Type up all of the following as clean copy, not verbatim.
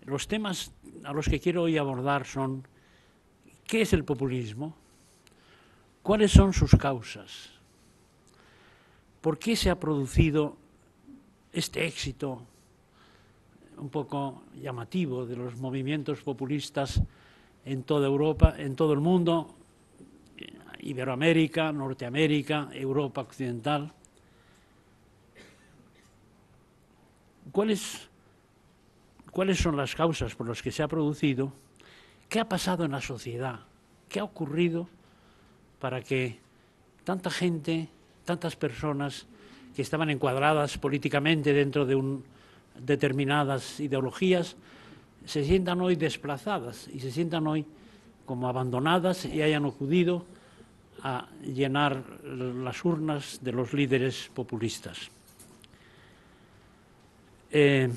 Los temas a los que quiero hoy abordar son: ¿qué es el populismo? ¿Cuáles son sus causas? ¿Por qué se ha producido este éxito un poco llamativo de los movimientos populistas en toda Europa, en todo el mundo, Iberoamérica, Norteamérica, Europa occidental? ¿Cuáles son las causas por las que se ha producido? ¿Qué ha pasado en la sociedad? ¿Qué ha ocurrido para que tanta gente, tantas personas que estaban encuadradas políticamente dentro de determinadas ideologías se sientan hoy desplazadas y se sientan hoy como abandonadas y hayan acudido a llenar las urnas de los líderes populistas? ¿Qué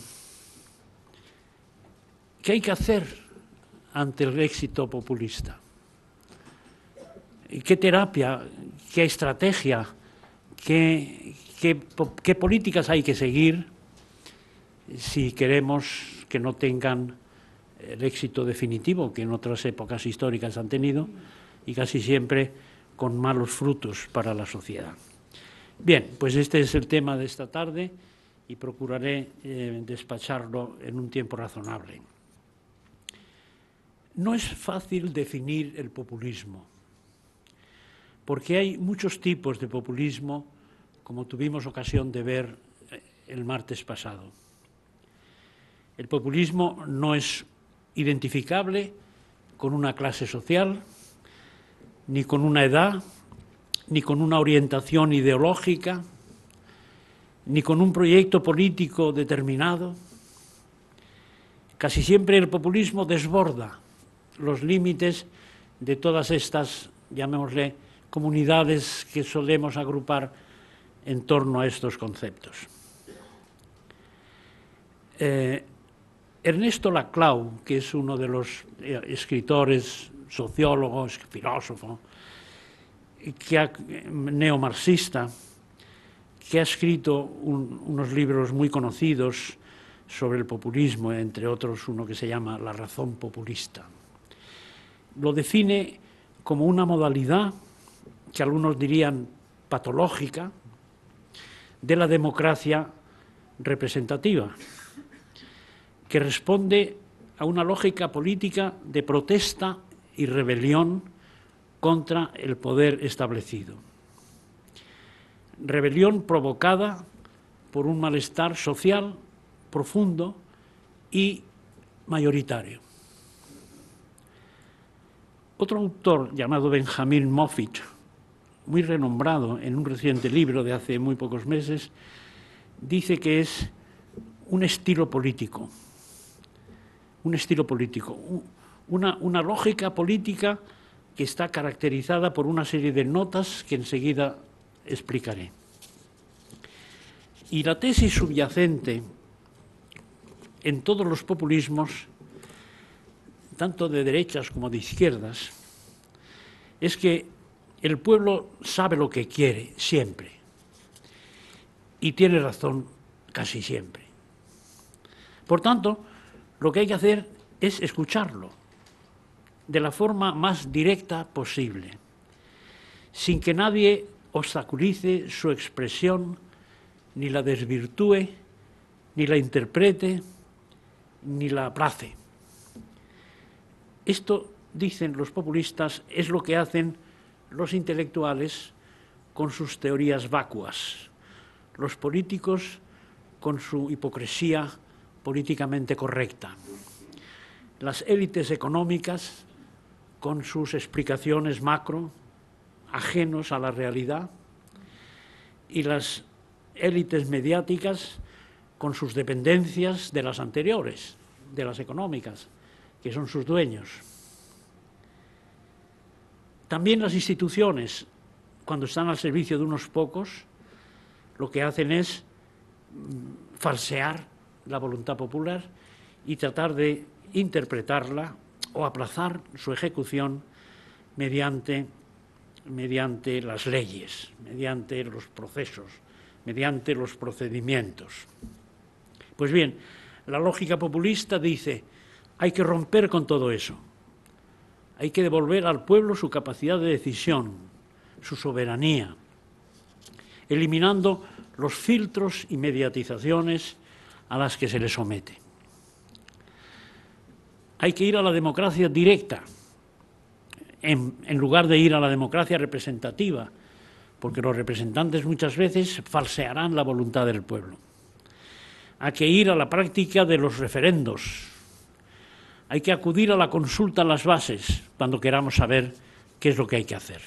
hay que hacer ante el éxito populista? ¿Qué terapia, qué estrategia, qué políticas hay que seguir si queremos que no tengan el éxito definitivo que en otras épocas históricas han tenido y casi siempre con malos frutos para la sociedad? Bien, pues este es el tema de esta tarde y procuraré despacharlo en un tiempo razonable. No es fácil definir el populismo, porque hay muchos tipos de populismo, como tuvimos ocasión de ver el martes pasado. El populismo no es identificable con una clase social, ni con una edad, ni con una orientación ideológica, ni con un proyecto político determinado. Casi siempre el populismo desborda los límites de todas estas, llamémosle, comunidades que solemos agrupar en torno a estos conceptos. Ernesto Laclau, que es uno de los escritores, sociólogos, filósofo, neomarxista, que ha escrito unos libros muy conocidos sobre el populismo, entre otros uno que se llama La razón populista. Lo define como una modalidad que algunos dirían patológica de la democracia representativa, que responde a una lógica política de protesta y rebelión contra el poder establecido. Rebelión provocada por un malestar social profundo y mayoritario. Otro autor llamado Benjamin Moffitt, muy renombrado en un reciente libro de hace muy pocos meses, dice que es un estilo político, una lógica política que está caracterizada por una serie de notas que enseguida explicaré. Y la tesis subyacente en todos los populismos, tanto de derechas como de izquierdas, es que el pueblo sabe lo que quiere siempre y tiene razón casi siempre. Por tanto, lo que hay que hacer es escucharlo de la forma más directa posible, sin que nadie obstaculice su expresión, ni la desvirtúe, ni la interprete, ni la aplace. Esto, dicen los populistas, es lo que hacen los intelectuales con sus teorías vacuas, los políticos con su hipocresía políticamente correcta, las élites económicas con sus explicaciones macro, ajenos a la realidad, y las élites mediáticas con sus dependencias de las anteriores, de las económicas, que son sus dueños. También las instituciones, cuando están al servicio de unos pocos, lo que hacen es falsear la voluntad popular y tratar de interpretarla o aplazar su ejecución mediante las leyes, mediante los procesos, mediante los procedimientos. Pues bien, La lógica populista dice, hay que romper con todo eso. Hay que devolver al pueblo su capacidad de decisión, su soberanía, eliminando los filtros y mediatizaciones a las que se le somete. Hay que ir a la democracia directa, en lugar de ir a la democracia representativa, porque los representantes muchas veces falsearán la voluntad del pueblo. Hay que ir a la práctica de los referendos. Hay que acudir a la consulta a las bases cuando queramos saber qué es lo que hay que hacer.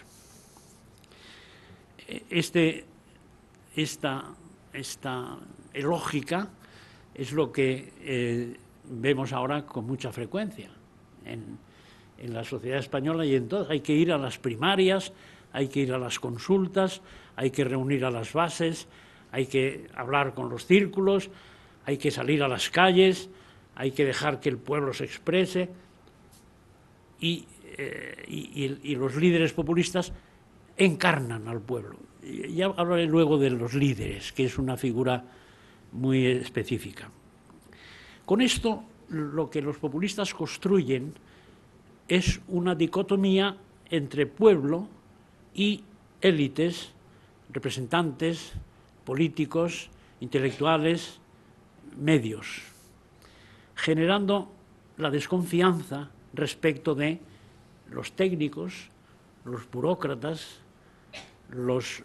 Esta lógica es lo que vemos ahora con mucha frecuencia en la sociedad española, y entonces hay que ir a las primarias, hay que ir a las consultas, hay que reunir a las bases, hay que hablar con los círculos, hay que salir a las calles, hay que dejar que el pueblo se exprese, y los líderes populistas encarnan al pueblo. Ya hablaré luego de los líderes, que es una figura muy específica. Con esto, lo que los populistas construyen es una dicotomía entre pueblo y élites, representantes, políticos, intelectuales, medios, generando la desconfianza respecto de los técnicos, los burócratas, los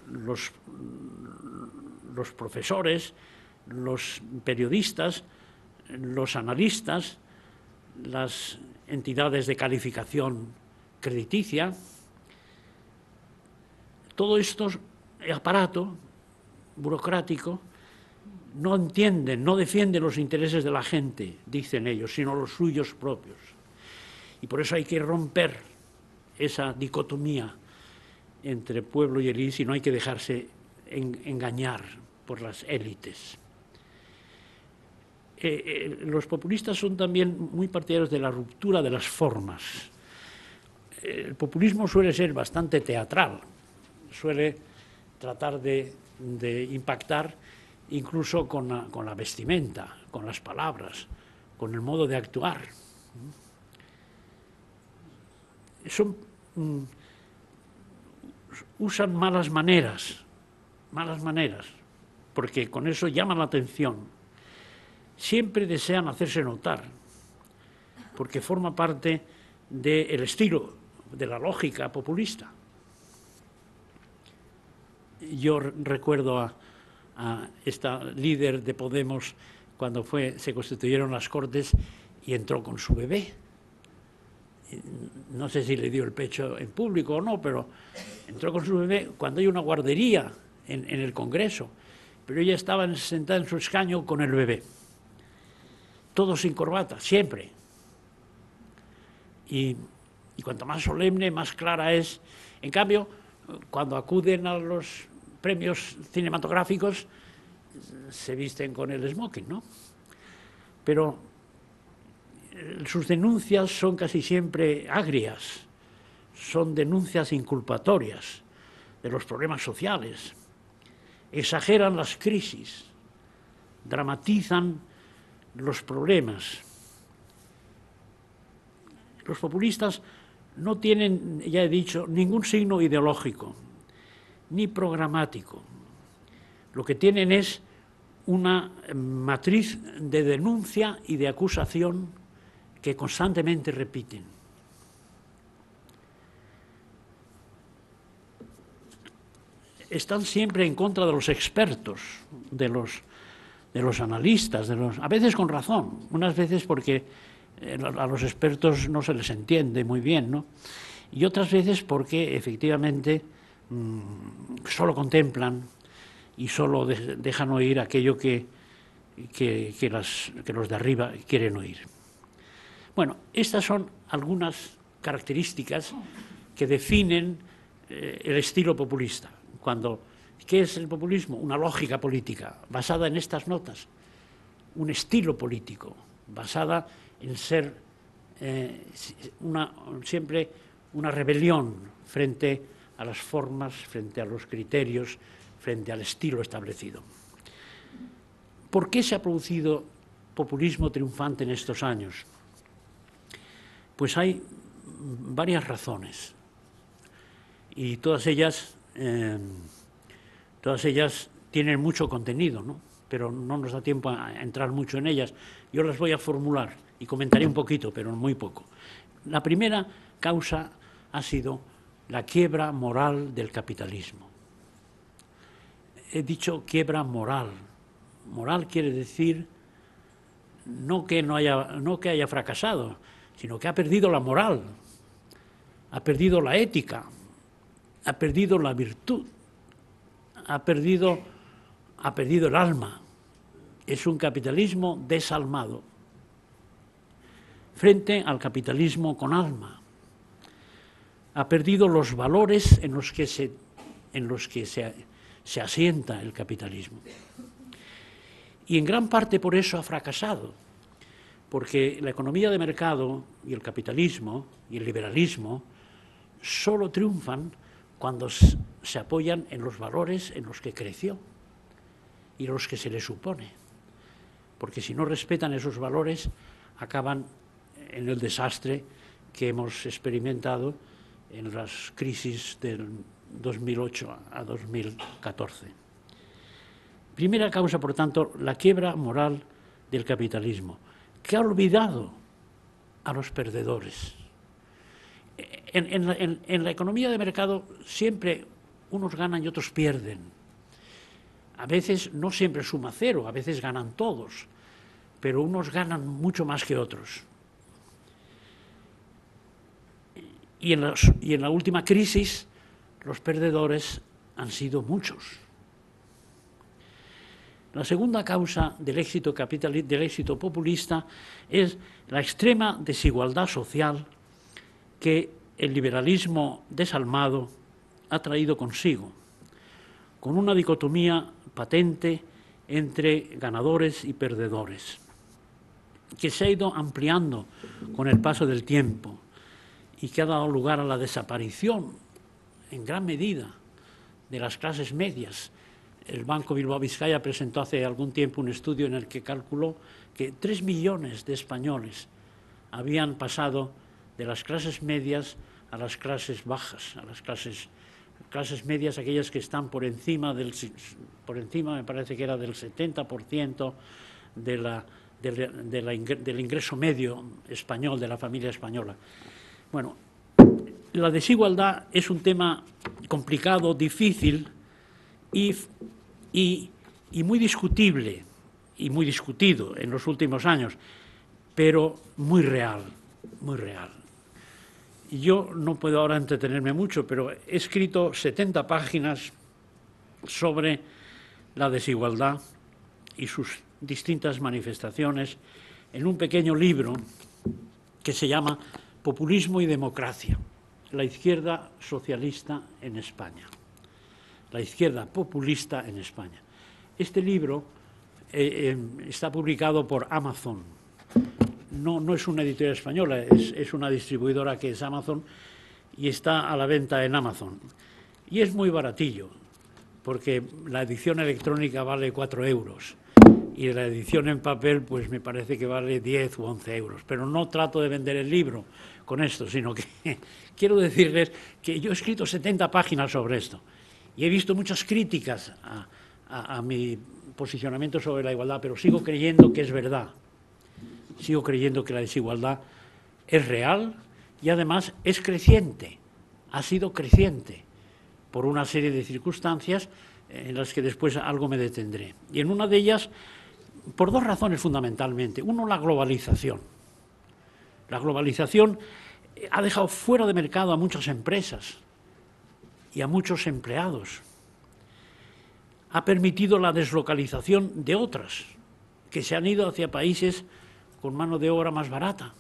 profesores, los periodistas, los analistas, las entidades de calificación crediticia. Todo esto aparato burocrático no entienden, no defienden los intereses de la gente, dicen ellos, sino los suyos propios. Y por eso hay que romper esa dicotomía entre pueblo y élite, y no hay que dejarse engañar por las élites. Los populistas son también muy partidarios de la ruptura de las formas. El populismo suele ser bastante teatral, suele tratar de impactar incluso con la vestimenta, con las palabras, con el modo de actuar. Usan malas maneras, porque con eso llaman la atención. Siempre desean hacerse notar, porque forma parte del estilo, de la lógica populista. Yo recuerdo a esta líder de Podemos cuando se constituyeron las Cortes y entró con su bebé. No sé si le dio el pecho en público o no, pero entró con su bebé cuando hay una guardería en el Congreso, pero ella estaba sentada en su escaño con el bebé. Todo sin corbata, siempre. Y cuanto más solemne, más clara es. En cambio, cuando acuden a los premios cinematográficos, se visten con el smoking, ¿no? Pero sus denuncias son casi siempre agrias, son denuncias inculpatorias de los problemas sociales, exageran las crisis, dramatizan los problemas. Los populistas no tienen, ya he dicho, ningún signo ideológico, ni programático. Lo que tienen es una matriz de denuncia y de acusación que constantemente repiten. Están siempre en contra de los expertos, de los analistas, a veces con razón, unas veces porque a los expertos no se les entiende muy bien, ¿no? Y otras veces porque efectivamente solo contemplan y solo dejan oír aquello que los de arriba quieren oír. Bueno, estas son algunas características que definen el estilo populista. ¿Qué es el populismo? Una lógica política basada en estas notas, un estilo político basada en ser siempre una rebelión frente a las formas, frente a los criterios, frente al estilo establecido. ¿Por qué se ha producido populismo triunfante en estos años? Pues hay varias razones y todas ellas tienen mucho contenido, ¿no? Pero no nos da tiempo a entrar mucho en ellas. Yo las voy a formular y comentaré un poquito, pero muy poco. La primera causa ha sido la quiebra moral del capitalismo. He dicho quiebra moral. Moral quiere decir no que haya fracasado, sino que ha perdido la moral, ha perdido la ética, ha perdido la virtud, ha perdido el alma. Es un capitalismo desalmado frente al capitalismo con alma. Ha perdido los valores en los que se asienta el capitalismo. Y en gran parte por eso ha fracasado, porque la economía de mercado y el capitalismo y el liberalismo solo triunfan cuando se apoyan en los valores en los que creció y los que se le supone. Porque si no respetan esos valores, acaban en el desastre que hemos experimentado en las crisis del 2008 a 2014. Primera causa, por tanto, la quiebra moral del capitalismo, que ha olvidado a los perdedores. En la economía de mercado siempre unos ganan y otros pierden. A veces no siempre suma cero, a veces ganan todos, pero unos ganan mucho más que otros. Y en la última crisis los perdedores han sido muchos. La segunda causa del éxito populista es la extrema desigualdad social que el liberalismo desalmado ha traído consigo, con una dicotomía patente entre ganadores y perdedores, que se ha ido ampliando con el paso del tiempo y que ha dado lugar a la desaparición, en gran medida, de las clases medias. El Banco Bilbao Vizcaya presentó hace algún tiempo un estudio en el que calculó que 3 millones de españoles habían pasado de las clases medias a las clases bajas, a las clases medias, aquellas que están por encima, me parece que era del 70% del ingreso medio español, de la familia española. Bueno, la desigualdad es un tema complicado, difícil y muy discutible y muy discutido en los últimos años, pero muy real, muy real. Yo no puedo ahora entretenerme mucho, pero he escrito 70 páginas sobre la desigualdad y sus distintas manifestaciones en un pequeño libro que se llama Populismo y democracia, la izquierda socialista en España, la izquierda populista en España. Este libro está publicado por Amazon. No es una editorial española, es una distribuidora que es Amazon y está a la venta en Amazon. Y es muy baratillo, porque la edición electrónica vale 4 euros y la edición en papel pues me parece que vale 10 u 11 euros. Pero no trato de vender el libro con esto, sino que quiero decirles que yo he escrito 70 páginas sobre esto y he visto muchas críticas a mi posicionamiento sobre la igualdad, pero sigo creyendo que es verdad. Sigo creyendo que la desigualdad es real y además es creciente, ha sido creciente por una serie de circunstancias en las que después algo me detendré. Y en una de ellas, por 2 razones fundamentalmente. Uno, la globalización. La globalización ha dejado fuera de mercado a muchas empresas y a muchos empleados. Ha permitido la deslocalización de otras, que se han ido hacia países con mano de obra más barata,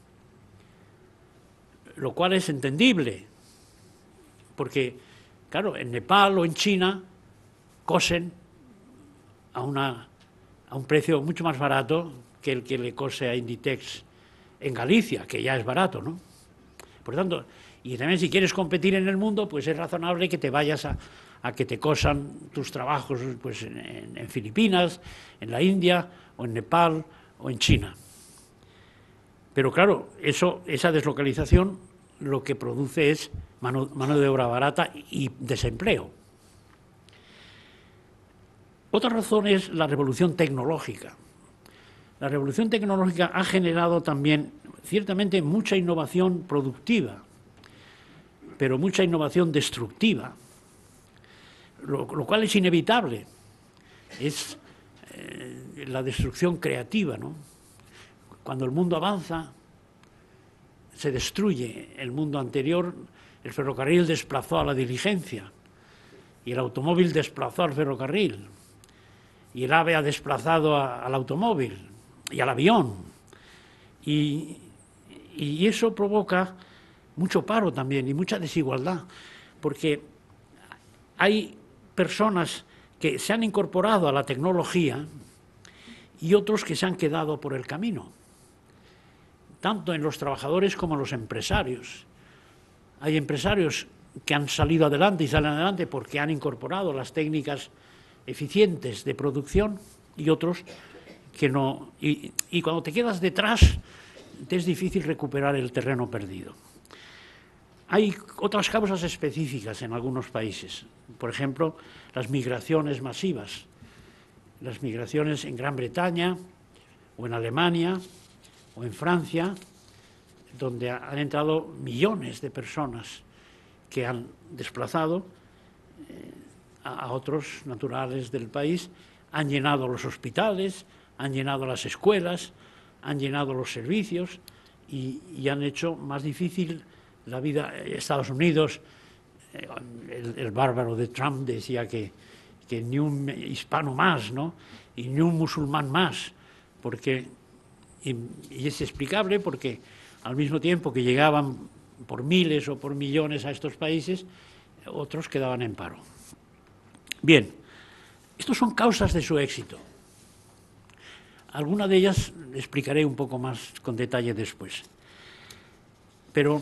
lo cual es entendible, porque, claro, en Nepal o en China cosen a un precio mucho más barato que el que le cose a Inditex en Galicia, que ya es barato, ¿no? Por tanto, y también si quieres competir en el mundo, pues es razonable que te vayas a que te cosan tus trabajos pues, en Filipinas, en la India o en Nepal o en China. Pero claro, esa deslocalización lo que produce es mano de obra barata y desempleo. Otra razón es la revolución tecnológica. La revolución tecnológica ha generado también, ciertamente, mucha innovación productiva, pero mucha innovación destructiva, lo cual es inevitable. Es la destrucción creativa, ¿no? Cuando el mundo avanza, se destruye el mundo anterior. El ferrocarril desplazó a la diligencia y el automóvil desplazó al ferrocarril y el AVE ha desplazado al automóvil y al avión. Y eso provoca mucho paro también y mucha desigualdad, porque hay personas que se han incorporado a la tecnología y otros que se han quedado por el camino, tanto en los trabajadores como en los empresarios. Hay empresarios que han salido adelante y salen adelante porque han incorporado las técnicas eficientes de producción y otros que no. Y cuando te quedas detrás, te es difícil recuperar el terreno perdido. Hay otras causas específicas en algunos países, por ejemplo, las migraciones masivas, las migraciones en Gran Bretaña o en Alemania o en Francia, donde han entrado millones de personas que han desplazado a otros naturales del país, han llenado los hospitales, han llenado las escuelas, han llenado los servicios y han hecho más difícil la vida. Estados Unidos, el bárbaro de Trump decía que ni un hispano más, ¿no? Y ni un musulmán más, porque, y es explicable porque al mismo tiempo que llegaban por miles o por millones a estos países, otros quedaban en paro. Bien, estas son causas de su éxito. Alguna de ellas explicaré un poco más con detalle después. Pero,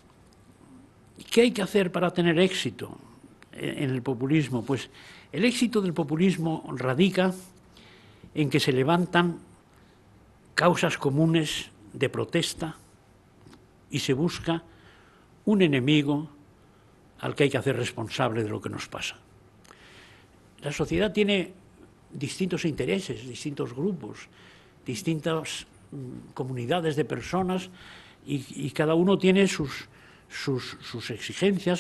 ¿qué hay que hacer para tener éxito en el populismo? Pues el éxito del populismo radica en que se levantan causas comunes de protesta y se busca un enemigo al que hay que hacer responsable de lo que nos pasa. La sociedad tiene distintos intereses, distintos grupos, distintas comunidades de personas y cada uno tiene sus exigencias,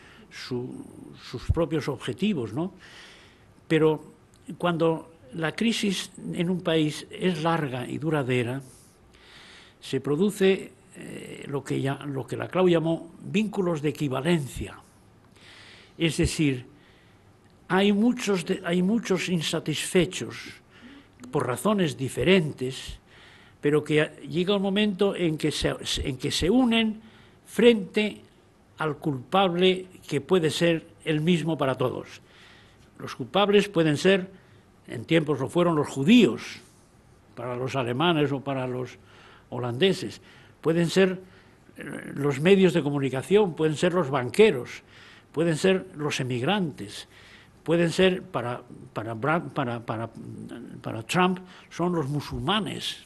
sus propios objetivos, ¿no? Pero cuando la crisis en un país es larga y duradera, se produce lo que la Clau llamó vínculos de equivalencia. Es decir, hay muchos insatisfechos por razones diferentes, pero que llega un momento en que se unen frente al culpable que puede ser el mismo para todos. Los culpables pueden ser, en tiempos lo fueron los judíos, para los alemanes o para los holandeses, pueden ser los medios de comunicación, pueden ser los banqueros, pueden ser los emigrantes, pueden ser, para Trump, son los musulmanes.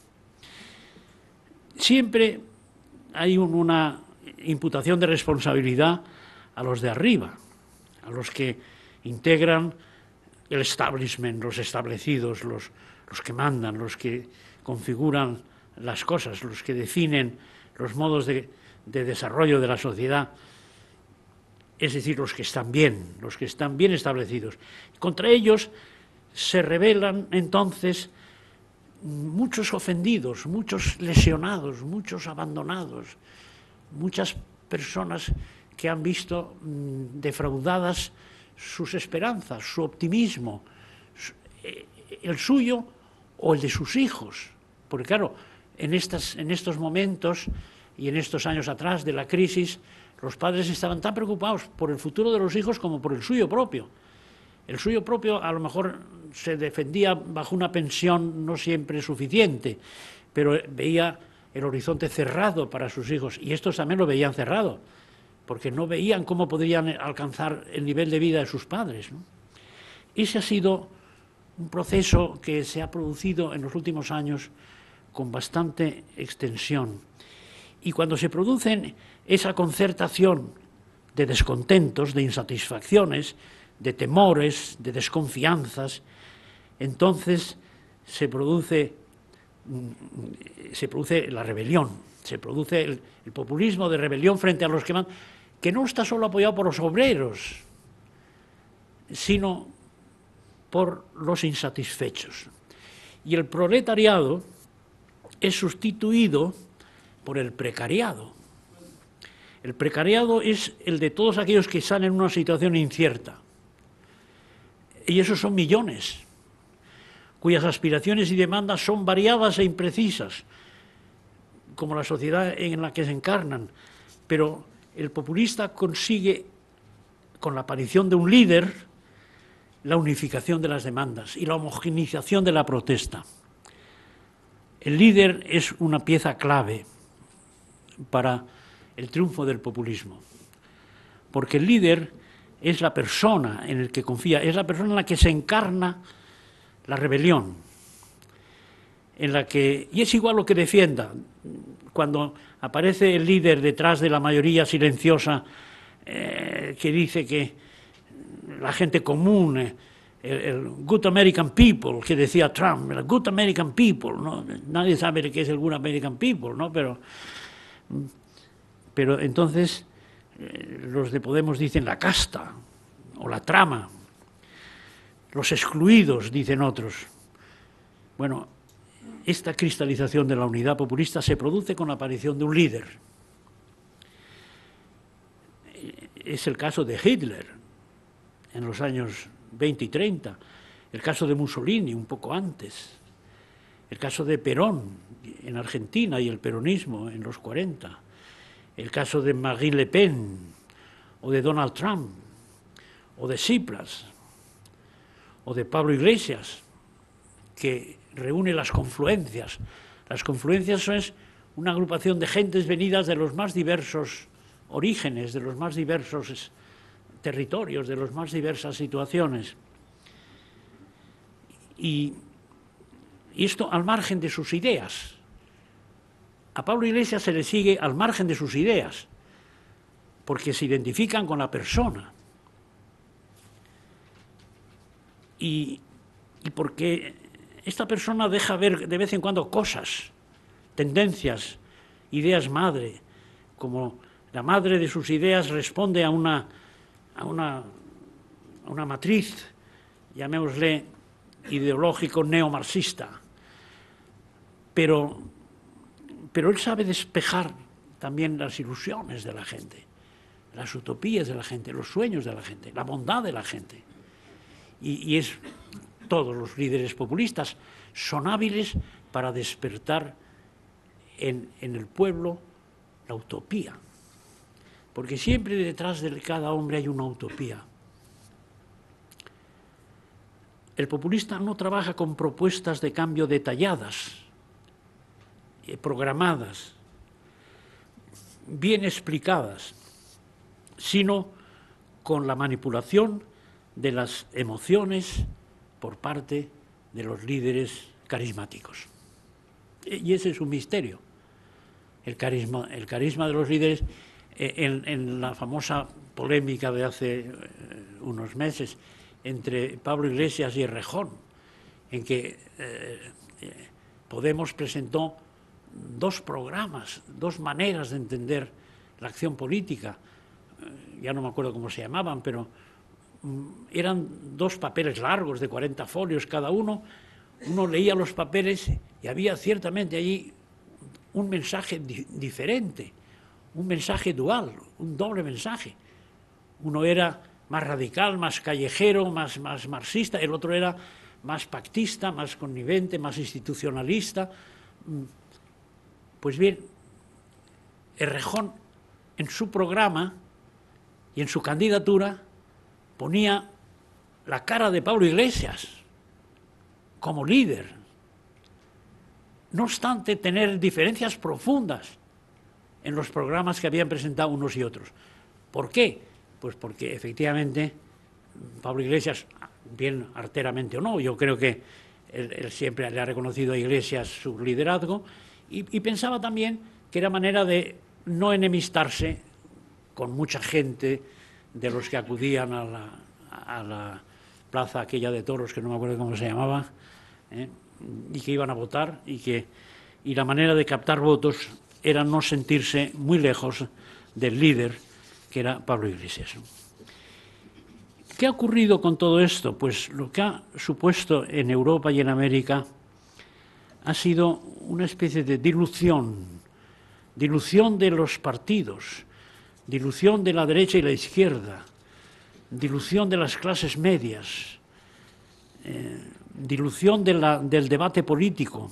Siempre hay una imputación de responsabilidad a los de arriba, a los que integran el establishment, los establecidos, los que mandan, los que configuran las cosas, los que definen los modos de desarrollo de la sociedad, es decir, los que están bien establecidos. Contra ellos se rebelan entonces muchos ofendidos, muchos lesionados, muchos abandonados, muchas personas que han visto defraudadas sus esperanzas, su optimismo, el suyo o el de sus hijos. Porque claro, en estos momentos y en estos años atrás de la crisis, los padres estaban tan preocupados por el futuro de los hijos como por el suyo propio. El suyo propio a lo mejor se defendía bajo una pensión no siempre suficiente, pero veía el horizonte cerrado para sus hijos, y estos también lo veían cerrado, porque no veían cómo podrían alcanzar el nivel de vida de sus padres, ¿no? Ese ha sido un proceso que se ha producido en los últimos años con bastante extensión. Y cuando se produce esa concertación de descontentos, de insatisfacciones, de temores, de desconfianzas, entonces se produce la rebelión, se produce el populismo de rebelión frente a los que mandan, que no está solo apoyado por los obreros, sino por los insatisfechos. Y el proletariado es sustituido por el precariado. El precariado es el de todos aquellos que están en una situación incierta. Y esos son millones, cuyas aspiraciones y demandas son variadas e imprecisas, como la sociedad en la que se encarnan. Pero el populista consigue, con la aparición de un líder, la unificación de las demandas y la homogeneización de la protesta. El líder es una pieza clave para el triunfo del populismo, porque el líder es la persona en la que confía, es la persona en la que se encarna la rebelión, y es igual lo que defienda. Cuando aparece el líder detrás de la mayoría silenciosa que dice que la gente común, el good American people, que decía Trump, el good American people, ¿no? Nadie sabe qué es el good American people, ¿no? Pero entonces los de Podemos dicen la casta o la trama, los excluidos, dicen otros. Bueno, esta cristalización de la unidad populista se produce con la aparición de un líder. Es el caso de Hitler en los años 20 y 30, el caso de Mussolini un poco antes, el caso de Perón en Argentina y el peronismo en los 40, el caso de Marine Le Pen o de Donald Trump o de Tsipras o de Pablo Iglesias, que reúne las confluencias. Las confluencias es una agrupación de gentes venidas de los más diversos orígenes, de los más diversos territorios, de las más diversas situaciones. Y esto al margen de sus ideas. A Pablo Iglesias se le sigue al margen de sus ideas, porque se identifican con la persona. Y porque esta persona deja ver de vez en cuando cosas, tendencias, ideas madre, como la madre de sus ideas responde a una matriz, llamémosle ideológico neomarxista, pero él sabe despejar también las ilusiones de la gente, las utopías de la gente, los sueños de la gente, la bondad de la gente. Y todos los líderes populistas son hábiles para despertar en el pueblo la utopía, porque siempre detrás de cada hombre hay una utopía. El populista no trabaja con propuestas de cambio detalladas, programadas, bien explicadas, sino con la manipulación de las emociones por parte de los líderes carismáticos. Y ese es un misterio, el carisma de los líderes. En la famosa polémica de hace unos meses entre Pablo Iglesias y Errejón, en que Podemos presentó dos programas, dos maneras de entender la acción política, ya no me acuerdo cómo se llamaban, pero eran dos papeles largos de 40 folios cada uno. Uno leía los papeles y había ciertamente allí un mensaje diferente, un mensaje dual, un doble mensaje. Uno era más radical, más callejero, más marxista, el otro era más pactista, más connivente, más institucionalista. Pues bien, Errejón en su programa y en su candidatura ponía la cara de Pablo Iglesias como líder, no obstante tener diferencias profundas en los programas que habían presentado unos y otros. ¿Por qué? Pues porque efectivamente Pablo Iglesias, bien arteramente o no, yo creo que Él siempre le ha reconocido a Iglesias su liderazgo y pensaba también que era manera de no enemistarse con mucha gente de los que acudían a la plaza aquella de toros, que no me acuerdo cómo se llamaba, y que iban a votar, y la manera de captar votos era no sentirse muy lejos del líder, que era Pablo Iglesias. ¿Qué ha ocurrido con todo esto? Pues lo que ha supuesto en Europa y en América ha sido una especie de dilución de los partidos, dilución de la derecha y la izquierda, dilución de las clases medias, dilución del debate político.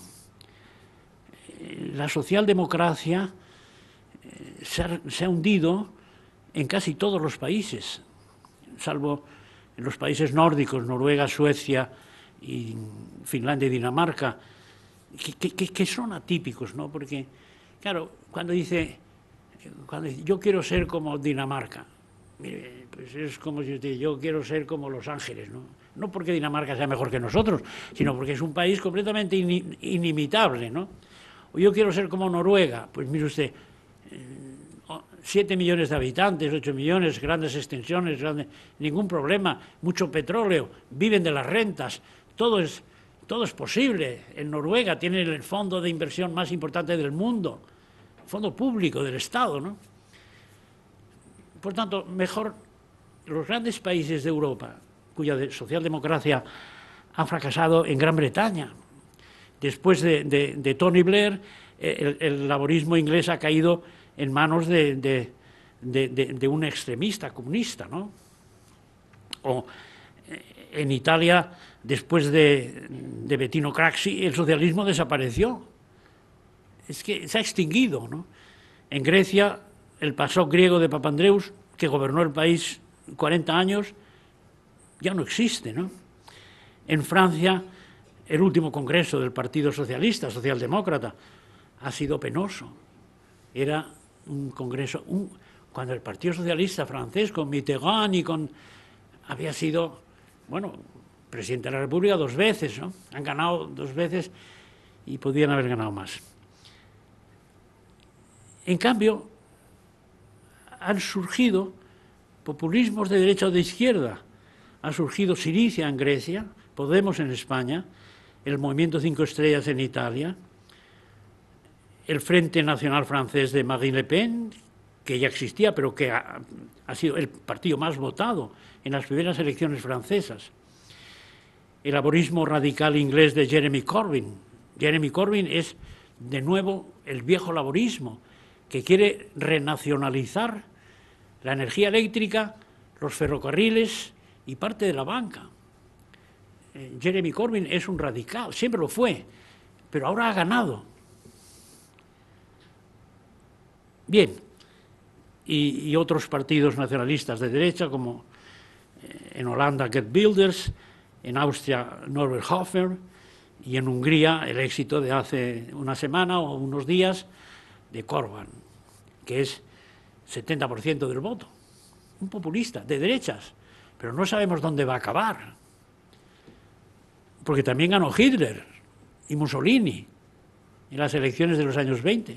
La socialdemocracia se ha hundido en casi todos los países, salvo en los países nórdicos, Noruega, Suecia, y Finlandia y Dinamarca, que son atípicos, ¿no? Porque, claro, cuando dice yo quiero ser como Dinamarca, mire, pues es como si usted, yo quiero ser como Los Ángeles, ¿no? No porque Dinamarca sea mejor que nosotros, sino porque es un país completamente inimitable, ¿no? O yo quiero ser como Noruega, pues mire usted, 7 millones de habitantes, 8 millones, grandes extensiones, ningún problema, mucho petróleo, viven de las rentas, todo es posible. En Noruega tienen el fondo de inversión más importante del mundo, fondo público del Estado, ¿no? Por tanto, mejor los grandes países de Europa, cuya socialdemocracia ha fracasado en Gran Bretaña. Después de Tony Blair, el laborismo inglés ha caído en manos de un extremista comunista, ¿no? O en Italia, después de Bettino Craxi, el socialismo desapareció. Es que se ha extinguido, ¿no? En Grecia, el PASOK griego de Papandreou, que gobernó el país 40 años, ya no existe, ¿no? En Francia, el último congreso del Partido Socialista, socialdemócrata, ha sido penoso. Era un congreso, cuando el Partido Socialista francés, con Mitterrand había sido, bueno, presidente de la República 2 veces, ¿no? Han ganado 2 veces y podían haber ganado más. En cambio, han surgido populismos de derecha o de izquierda. Ha surgido Siriza en Grecia, Podemos en España, el Movimiento 5 Estrellas en Italia, el Frente Nacional francés de Marine Le Pen, que ya existía, pero que ha sido el partido más votado en las primeras elecciones francesas. El laborismo radical inglés de Jeremy Corbyn. Jeremy Corbyn es, de nuevo, el viejo laborismo, que quiere renacionalizar la energía eléctrica, los ferrocarriles y parte de la banca. Jeremy Corbyn es un radical, siempre lo fue, pero ahora ha ganado. Bien, y otros partidos nacionalistas de derecha, como en Holanda Geert Wilders, en Austria Norbert Hofer, y en Hungría el éxito de hace una semana o unos días de Orbán, que es 70% del voto. Un populista de derechas, pero no sabemos dónde va a acabar. Porque también ganó Hitler y Mussolini en las elecciones de los años 20.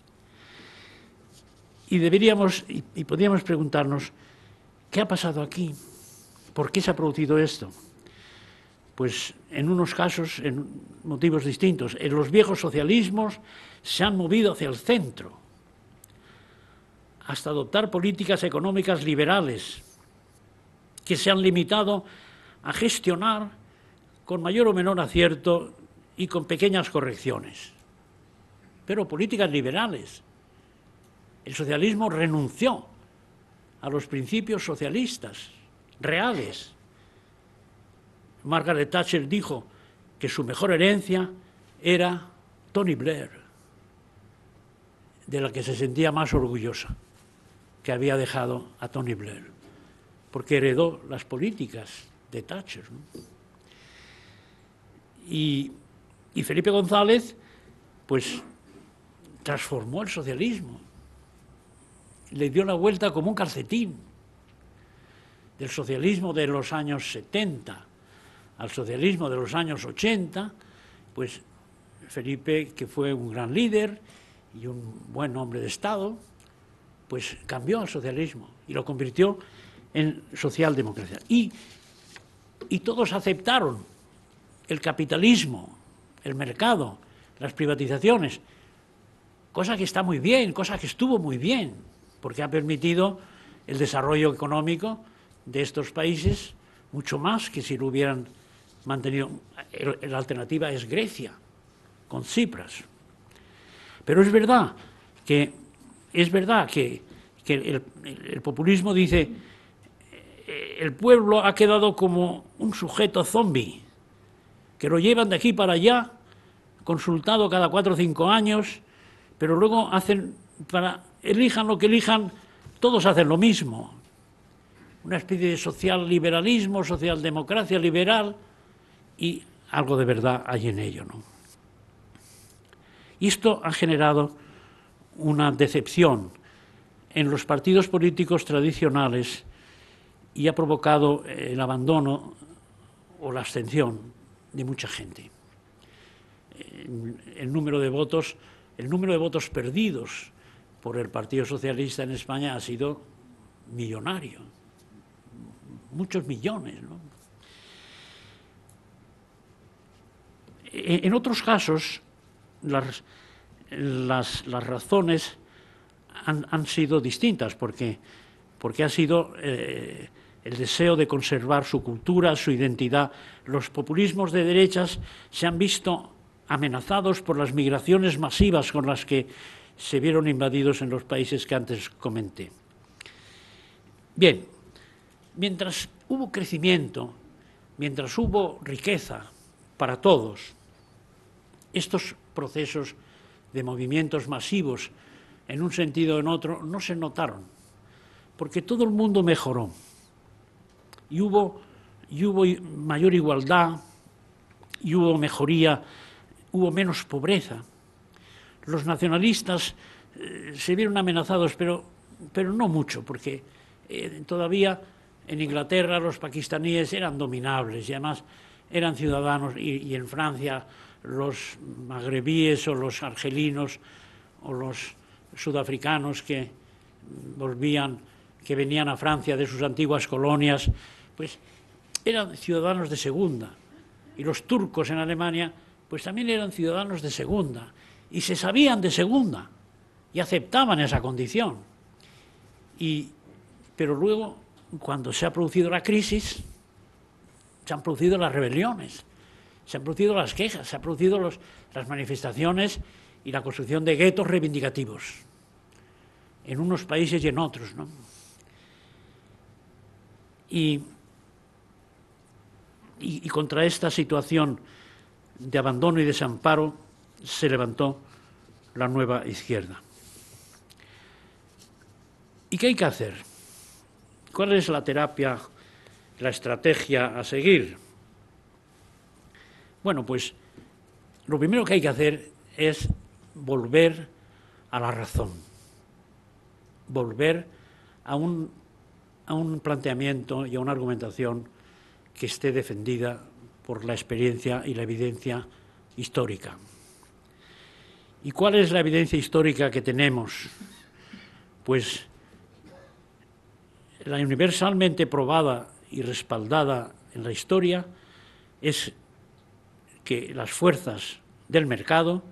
Y deberíamos, y podríamos preguntarnos, ¿qué ha pasado aquí? ¿Por qué se ha producido esto? Pues en unos casos, en motivos distintos. En los viejos socialismos se han movido hacia el centro, hasta adoptar políticas económicas liberales, que se han limitado a gestionar con mayor o menor acierto y con pequeñas correcciones. Pero políticas liberales. El socialismo renunció a los principios socialistas reales. Margaret Thatcher dijo que su mejor herencia era Tony Blair, de la que se sentía más orgullosa, que había dejado a Tony Blair, porque heredó las políticas de Thatcher, ¿no? Y Felipe González, pues, transformó el socialismo, le dio la vuelta como un calcetín del socialismo de los años 70 al socialismo de los años 80, pues Felipe, que fue un gran líder y un buen hombre de Estado, pues cambió al socialismo y lo convirtió en socialdemocracia. Y todos aceptaron el capitalismo, el mercado, las privatizaciones, cosa que está muy bien, cosa que estuvo muy bien, porque ha permitido el desarrollo económico de estos países mucho más que si lo hubieran mantenido. La alternativa es Grecia, con Tsipras. Pero es verdad que el populismo dice: el pueblo ha quedado como un sujeto zombi, que lo llevan de aquí para allá, consultado cada 4 o 5 años, pero luego elijan lo que elijan, todos hacen lo mismo. Una especie de social liberalismo, socialdemocracia liberal, y algo de verdad hay en ello, ¿no? Y esto ha generado una decepción en los partidos políticos tradicionales y ha provocado el abandono o la abstención de mucha gente. El número de votos perdidos por el Partido Socialista en España ha sido millonario, muchos millones, ¿no? En otros casos, las razones han sido distintas, porque ha sido el deseo de conservar su cultura, su identidad. Los populismos de derechas se han visto amenazados por las migraciones masivas con las que se vieron invadidos en los países que antes comenté. Bien, mientras hubo crecimiento, mientras hubo riqueza para todos, estos procesos de movimientos masivos en un sentido o en otro no se notaron, porque todo el mundo mejoró y hubo mayor igualdad y hubo mejoría, hubo menos pobreza. Los nacionalistas se vieron amenazados, pero no mucho, porque todavía en Inglaterra los pakistaníes eran dominables y además eran ciudadanos, y en Francia los magrebíes o los argelinos o los sudafricanos que venían a Francia de sus antiguas colonias, pues eran ciudadanos de segunda. Y los turcos en Alemania, pues también eran ciudadanos de segunda, y se sabían de segunda, y aceptaban esa condición. Pero luego, cuando se ha producido la crisis, se han producido las rebeliones, se han producido las quejas, se han producido las manifestaciones y la construcción de guetos reivindicativos, en unos países y en otros, ¿no? Y contra esta situación de abandono y desamparo se levantó la nueva izquierda. ¿Y qué hay que hacer? ¿Cuál es la terapia, la estrategia a seguir? Bueno, pues lo primero que hay que hacer es volver a la razón, volver a un planteamiento y a una argumentación que esté defendida por la experiencia y la evidencia histórica. ¿Y cuál es la evidencia histórica que tenemos? Pues la universalmente probada y respaldada en la historia es que las fuerzas del mercado,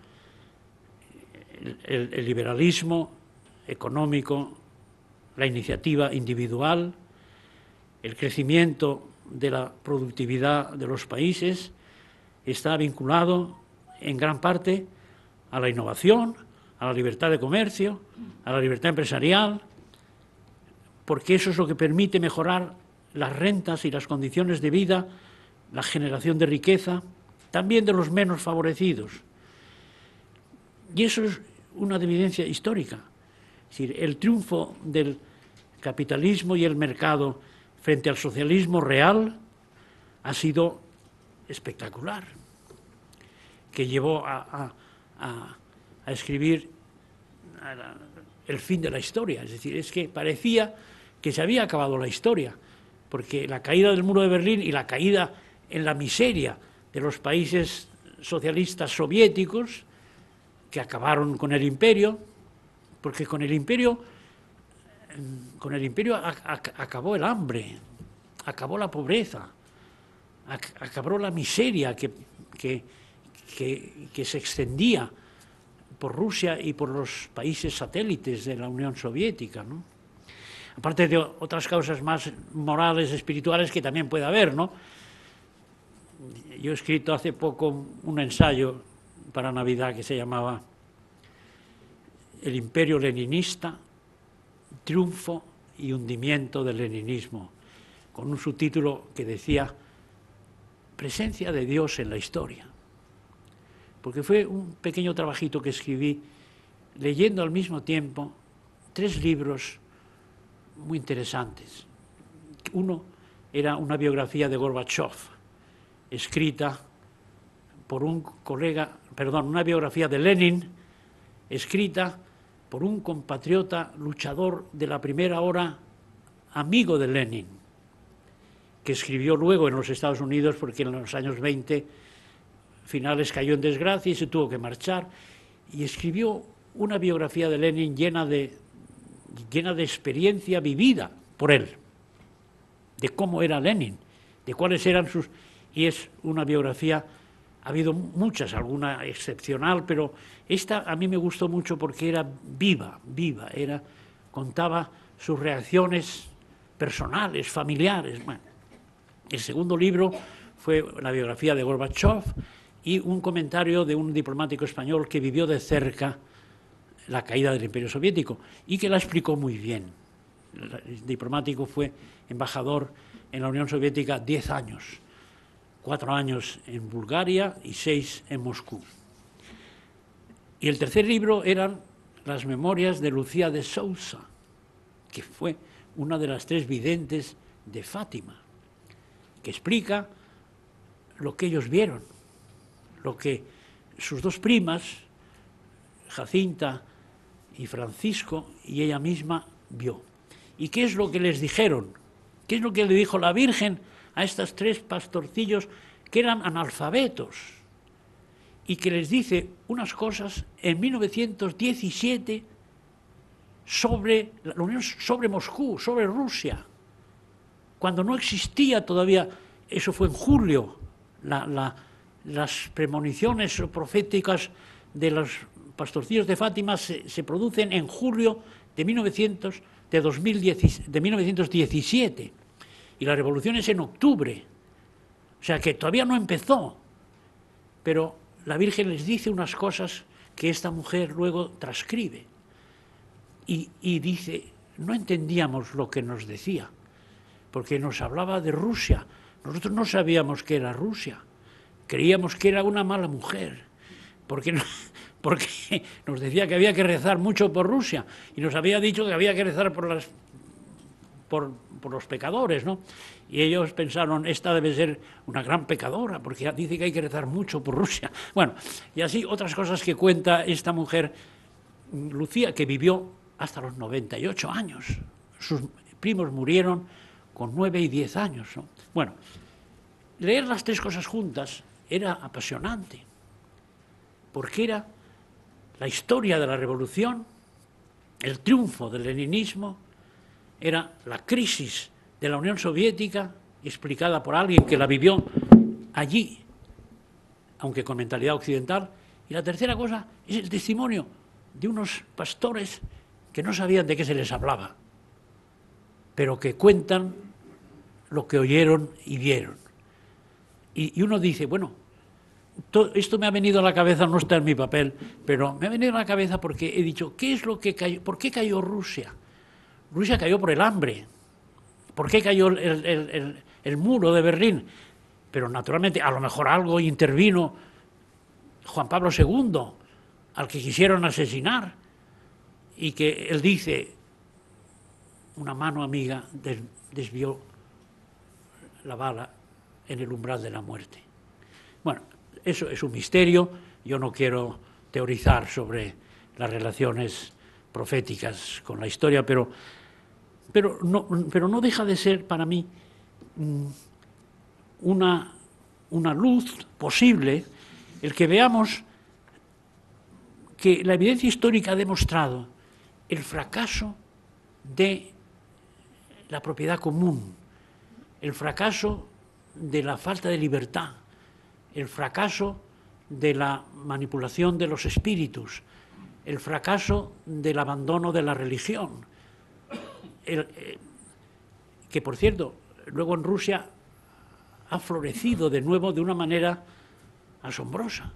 el liberalismo económico, la iniciativa individual, el crecimiento de la productividad de los países, está vinculado en gran parte a la innovación, a la libertad de comercio, a la libertad empresarial, porque eso es lo que permite mejorar las rentas y las condiciones de vida, la generación de riqueza, también de los menos favorecidos. Y eso es una evidencia histórica. Es decir, el triunfo del capitalismo y el mercado frente al socialismo real ha sido espectacular, que llevó a escribir el fin de la historia. Es decir, es que parecía que se había acabado la historia, porque la caída del muro de Berlín y la caída en la miseria de los países socialistas soviéticos que acabaron con el imperio, porque con el imperio acabó el hambre, acabó la pobreza, acabó la miseria que se extendía por Rusia y por los países satélites de la Unión Soviética, ¿no? Aparte de otras causas más morales, espirituales que también puede haber, ¿no? Yo he escrito hace poco un ensayo para Navidad que se llamaba El imperio leninista, triunfo y hundimiento del leninismo, con un subtítulo que decía Presencia de Dios en la historia. Porque fue un pequeño trabajito que escribí leyendo al mismo tiempo 3 libros muy interesantes. Uno era una biografía de Gorbachov, escrita por un colega, perdón, una biografía de Lenin, escrita por un compatriota luchador de la primera hora, amigo de Lenin, que escribió luego en los Estados Unidos porque en los años 20 finales cayó en desgracia y se tuvo que marchar, y escribió una biografía de Lenin llena de experiencia vivida por él, de cómo era Lenin, de cuáles eran sus... Y es una biografía, ha habido muchas, alguna excepcional, pero esta a mí me gustó mucho porque era viva, contaba sus reacciones personales, familiares. Bueno, el segundo libro fue la biografía de Gorbachov y un comentario de un diplomático español que vivió de cerca la caída del Imperio Soviético y que la explicó muy bien. El diplomático fue embajador en la Unión Soviética 10 años, 4 años en Bulgaria y 6 en Moscú. Y el tercer libro eran las memorias de Lucía de Sousa, que fue una de las 3 videntes de Fátima, que explica lo que ellos vieron, lo que sus 2 primas, Jacinta y Francisco, y ella misma vio. ¿Y qué es lo que les dijeron? ¿Qué es lo que le dijo la Virgen a estas 3 pastorcillos que eran analfabetos? Y que les dice unas cosas en 1917 sobre la Unión, sobre Moscú, sobre Rusia, cuando no existía todavía, eso fue en julio, las premoniciones proféticas de los pastorcillos de Fátima se producen en julio de 1917 y la revolución es en octubre, o sea que todavía no empezó, pero la Virgen les dice unas cosas que esta mujer luego transcribe y dice, no entendíamos lo que nos decía, porque nos hablaba de Rusia, nosotros no sabíamos que era Rusia, creíamos que era una mala mujer, porque nos decía que había que rezar mucho por Rusia y nos había dicho que había que rezar por los pecadores, ¿no? Y ellos pensaron, esta debe ser una gran pecadora, porque dice que hay que rezar mucho por Rusia. Bueno, y así otras cosas que cuenta esta mujer, Lucía, que vivió hasta los 98 años. Sus primos murieron con 9 y 10 años, ¿no? Bueno, leer las 3 cosas juntas era apasionante, porque era la historia de la revolución, el triunfo del leninismo, era la crisis de la Unión Soviética, explicada por alguien que la vivió allí, aunque con mentalidad occidental, y la tercera cosa es el testimonio de unos pastores que no sabían de qué se les hablaba, pero que cuentan lo que oyeron y vieron. Y uno dice, bueno, esto me ha venido a la cabeza, no está en mi papel, pero me ha venido a la cabeza porque he dicho, ¿qué es lo que cayó? ¿Por qué cayó Rusia? Rusia cayó por el hambre. ¿Por qué cayó el muro de Berlín? Pero naturalmente, a lo mejor algo intervino Juan Pablo II, al que quisieron asesinar, y que él dice, una mano amiga desvió la bala en el umbral de la muerte. Bueno, eso es un misterio, yo no quiero teorizar sobre las relaciones proféticas con la historia, pero no deja de ser para mí una una luz posible el que veamos que la evidencia histórica ha demostrado el fracaso de la propiedad común, el fracaso de la falta de libertad, el fracaso de la manipulación de los espíritus, el fracaso del abandono de la religión, que por cierto, luego en Rusia ha florecido de nuevo de una manera asombrosa.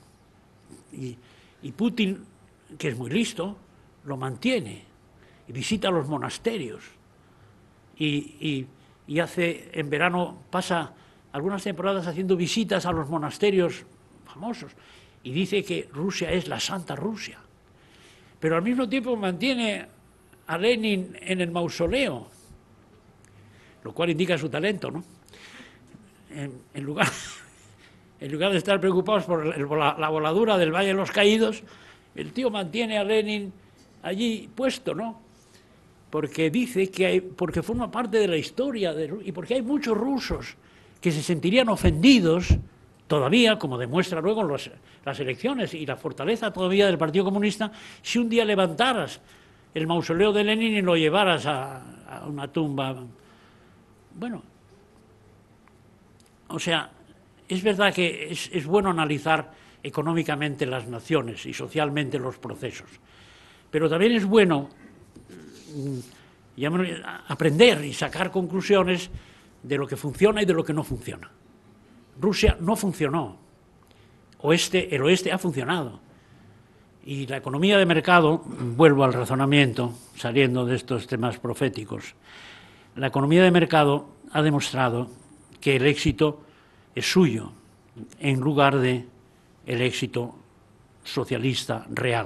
Y Putin, que es muy listo, lo mantiene y visita los monasterios y hace, en verano pasa algunas temporadas haciendo visitas a los monasterios famosos y dice que Rusia es la Santa Rusia, pero al mismo tiempo mantiene a Lenin en el mausoleo, lo cual indica su talento, ¿no? En lugar de estar preocupados por la voladura del Valle de los Caídos, el tío mantiene a Lenin allí puesto, ¿no? Porque dice que porque forma parte de la historia y porque hay muchos rusos que se sentirían ofendidos todavía, como demuestra luego las elecciones y la fortaleza todavía del Partido Comunista, si un día levantaras el mausoleo de Lenin y lo llevaras a una tumba. Bueno, o sea, es verdad que es bueno analizar económicamente las naciones y socialmente los procesos, pero también es bueno aprender y sacar conclusiones de lo que funciona y de lo que no funciona. Rusia no funcionó, el oeste ha funcionado, y la economía de mercado, vuelvo al razonamiento, saliendo de estos temas proféticos, la economía de mercado ha demostrado que el éxito es suyo, en lugar de el éxito socialista real,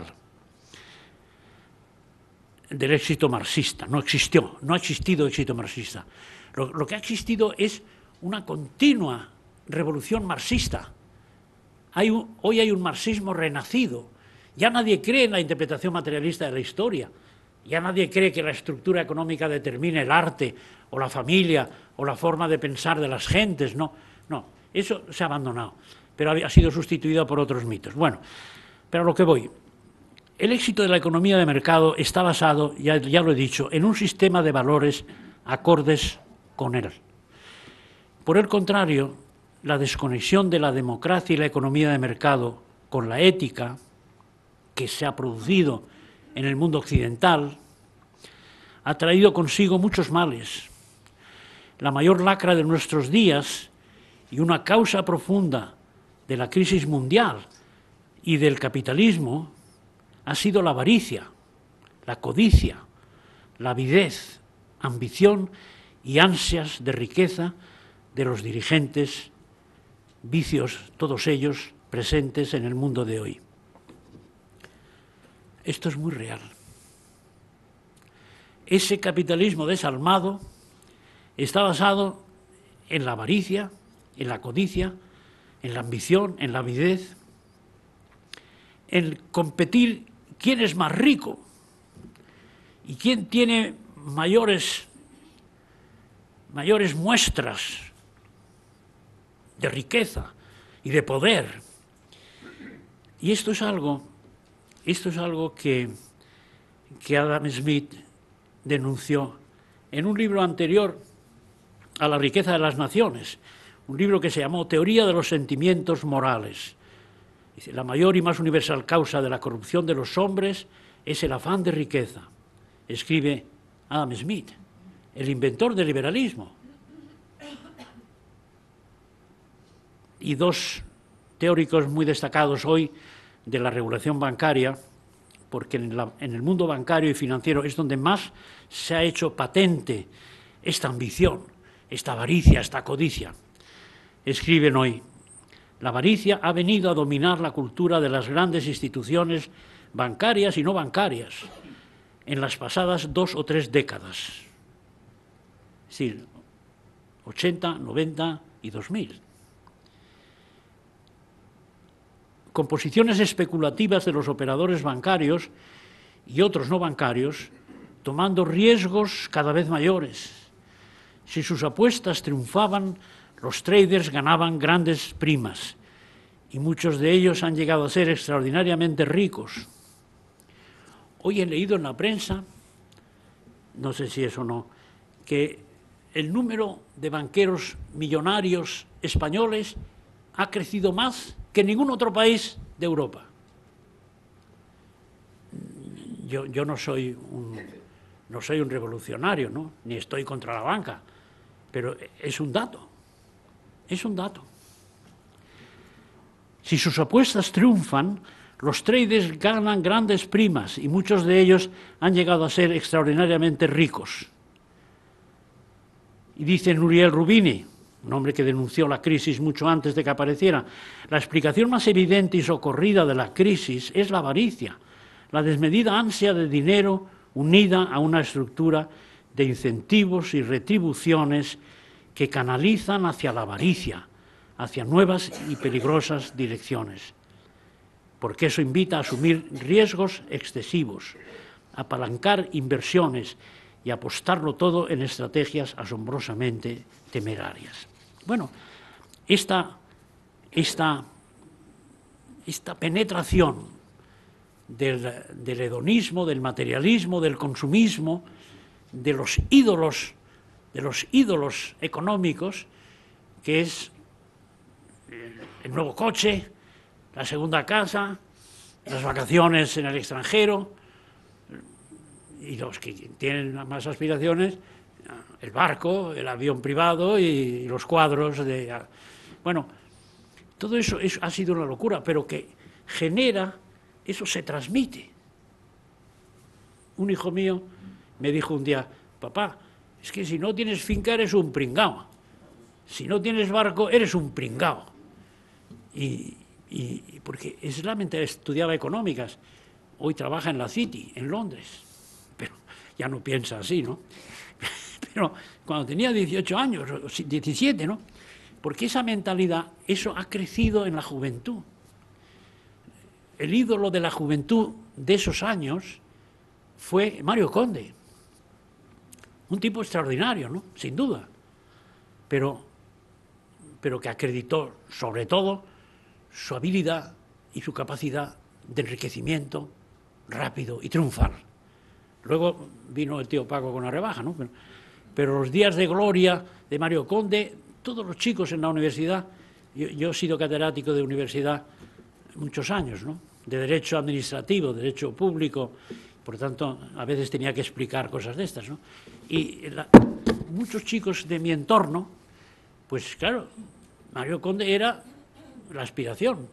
del éxito marxista. No existió, no ha existido éxito marxista. Lo que ha existido es una continua revolución marxista. Hoy hay un marxismo renacido. Ya nadie cree en la interpretación materialista de la historia. Ya nadie cree que la estructura económica determine el arte o la familia o la forma de pensar de las gentes. No, no, eso se ha abandonado, pero ha sido sustituido por otros mitos. Bueno, pero a lo que voy. El éxito de la economía de mercado está basado, ya lo he dicho, en un sistema de valores acordes con él. Por el contrario, la desconexión de la democracia y la economía de mercado con la ética que se ha producido en el mundo occidental ha traído consigo muchos males. La mayor lacra de nuestros días y una causa profunda de la crisis mundial y del capitalismo ha sido la avaricia, la codicia, la avidez, ambición y ansias de riqueza de los dirigentes, vicios todos ellos presentes en el mundo de hoy. Esto es muy real. Ese capitalismo desalmado está basado en la avaricia, en la codicia, en la ambición, en la avidez, en competir quién es más rico y quién tiene mayores muestras de riqueza y de poder. Y esto es algo que Adam Smith denunció en un libro anterior a La riqueza de las naciones, un libro que se llamó Teoría de los sentimientos morales. Dice, la mayor y más universal causa de la corrupción de los hombres es el afán de riqueza. Escribe Adam Smith, el inventor del liberalismo. Y dos teóricos muy destacados hoy de la regulación bancaria, porque en el mundo bancario y financiero es donde más se ha hecho patente esta ambición, esta avaricia, esta codicia. Escriben hoy, la avaricia ha venido a dominar la cultura de las grandes instituciones bancarias y no bancarias en las pasadas 2 o 3 décadas. Es decir, 80, 90 y 2000. Con posiciones especulativas de los operadores bancarios y otros no bancarios, tomando riesgos cada vez mayores. Si sus apuestas triunfaban, los traders ganaban grandes primas y muchos de ellos han llegado a ser extraordinariamente ricos. Hoy he leído en la prensa, no sé si es o no, que el número de banqueros millonarios españoles ha crecido más que en ningún otro país de Europa. Yo no soy un revolucionario, ¿no? Ni estoy contra la banca, pero es un dato, es un dato. Si sus apuestas triunfan, los traders ganan grandes primas y muchos de ellos han llegado a ser extraordinariamente ricos. Y dice Nouriel Roubini, un hombre que denunció la crisis mucho antes de que apareciera, la explicación más evidente y socorrida de la crisis es la avaricia, la desmedida ansia de dinero unida a una estructura de incentivos y retribuciones que canalizan hacia la avaricia, hacia nuevas y peligrosas direcciones, porque eso invita a asumir riesgos excesivos, a apalancar inversiones y apostarlo todo en estrategias asombrosamente temerarias. Bueno, esta penetración del hedonismo, del materialismo, del consumismo, de los ídolos económicos, que es el nuevo coche, la segunda casa, las vacaciones en el extranjero, y los que tienen más aspiraciones, el barco, el avión privado y los cuadros de... Bueno, todo eso ha sido una locura, pero que genera, eso se transmite. Un hijo mío me dijo un día, papá, es que si no tienes finca eres un pringao, si no tienes barco eres un pringao. Y porque es la mentalidad, estudiaba económicas, hoy trabaja en la City, en Londres, pero ya no piensa así, ¿no? Pero cuando tenía 18 años, 17, ¿no? Porque esa mentalidad, eso ha crecido en la juventud. El ídolo de la juventud de esos años fue Mario Conde, un tipo extraordinario, ¿no? Sin duda, pero que acreditó sobre todo su habilidad y su capacidad de enriquecimiento rápido y triunfal. Luego vino el tío Paco con la rebaja, ¿no? Pero los días de gloria de Mario Conde, todos los chicos en la universidad, yo he sido catedrático de universidad muchos años, ¿no? De derecho administrativo, derecho público, por tanto, a veces tenía que explicar cosas de estas, ¿no? Y muchos chicos de mi entorno, pues claro, Mario Conde era la aspiración.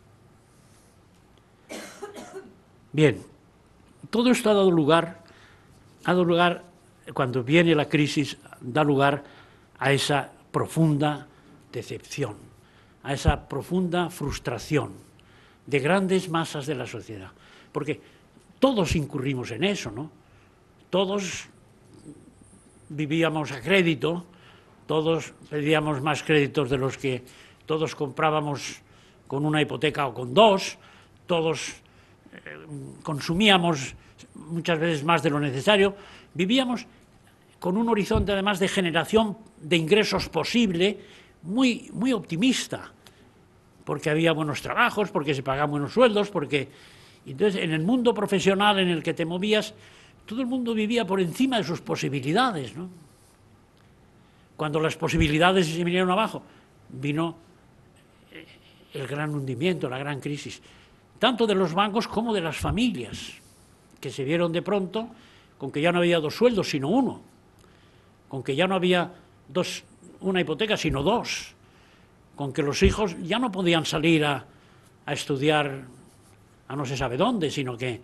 Bien, todo esto ha dado lugar, cuando viene la crisis, da lugar a esa profunda decepción, a esa profunda frustración de grandes masas de la sociedad. Porque todos incurrimos en eso, ¿no? Todos vivíamos a crédito, todos pedíamos más créditos de los que todos comprábamos con una hipoteca o con dos, todos consumíamos muchas veces más de lo necesario, vivíamos con un horizonte además de generación de ingresos posible muy, muy optimista, porque había buenos trabajos, porque se pagaban buenos sueldos, porque... Entonces, en el mundo profesional en el que te movías, todo el mundo vivía por encima de sus posibilidades, ¿no? Cuando las posibilidades se vinieron abajo, vino el gran hundimiento, la gran crisis, tanto de los bancos como de las familias, que se vieron de pronto con que ya no había dos sueldos, sino uno, con que ya no había una hipoteca, sino dos, con que los hijos ya no podían salir a estudiar a no se sabe dónde, sino que...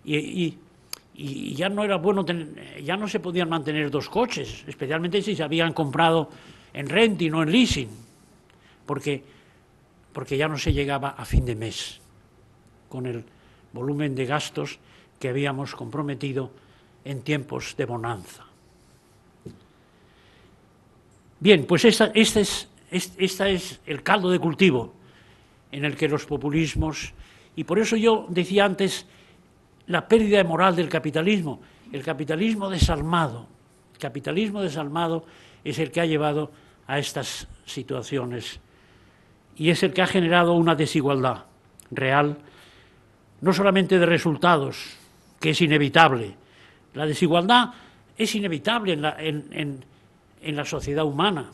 Y ya no era bueno, ya no se podían mantener dos coches, especialmente si se habían comprado en rent y no en leasing, porque ya no se llegaba a fin de mes con el volumen de gastos que habíamos comprometido en tiempos de bonanza. Bien, pues esta es el caldo de cultivo en el que los populismos, y por eso yo decía antes la pérdida de moral del capitalismo, el capitalismo desalmado es el que ha llevado a estas situaciones y es el que ha generado una desigualdad real, no solamente de resultados, que es inevitable. La desigualdad es inevitable en la sociedad humana.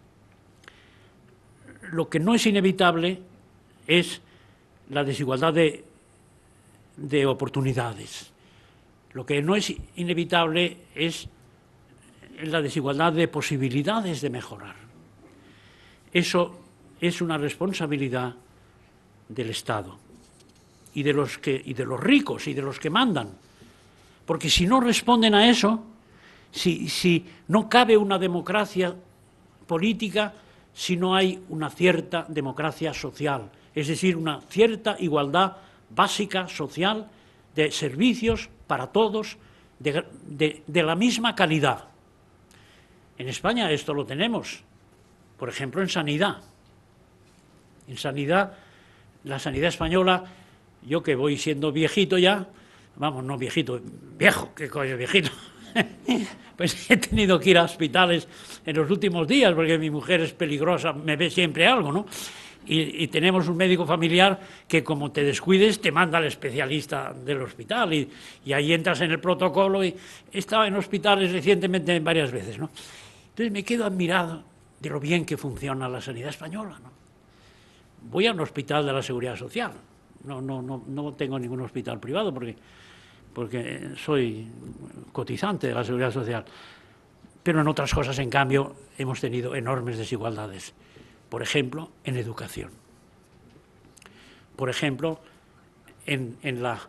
Lo que no es inevitable es la desigualdad de oportunidades. Lo que no es inevitable es la desigualdad de posibilidades de mejorar. Eso es una responsabilidad del Estado y de los ricos y de los que mandan. Porque si no responden a eso, si no cabe una democracia política, si no hay una cierta democracia social, es decir, una cierta igualdad básica social de servicios para todos de la misma calidad. En España esto lo tenemos, por ejemplo, en sanidad. En sanidad, la sanidad española, yo que voy siendo viejito ya, vamos, no viejito, viejo, ¿qué coño viejito? Pues he tenido que ir a hospitales en los últimos días porque mi mujer es peligrosa, me ve siempre algo, ¿no? Y tenemos un médico familiar que como te descuides te manda al especialista del hospital y ahí entras en el protocolo y he estado en hospitales recientemente varias veces, ¿no? Entonces me quedo admirado de lo bien que funciona la sanidad española, ¿no? Voy a un hospital de la Seguridad Social, no tengo ningún hospital privado porque soy cotizante de la Seguridad Social, pero en otras cosas, en cambio, hemos tenido enormes desigualdades. Por ejemplo, en educación. Por ejemplo, en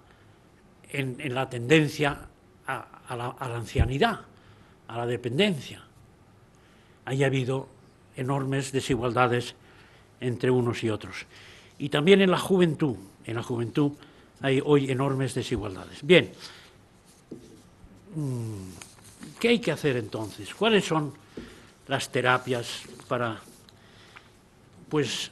la tendencia a la ancianidad, a la dependencia. Ahí ha habido enormes desigualdades entre unos y otros. Y también en la juventud. En la juventud hay hoy enormes desigualdades. Bien, ¿qué hay que hacer entonces? ¿Cuáles son las terapias para...? Pues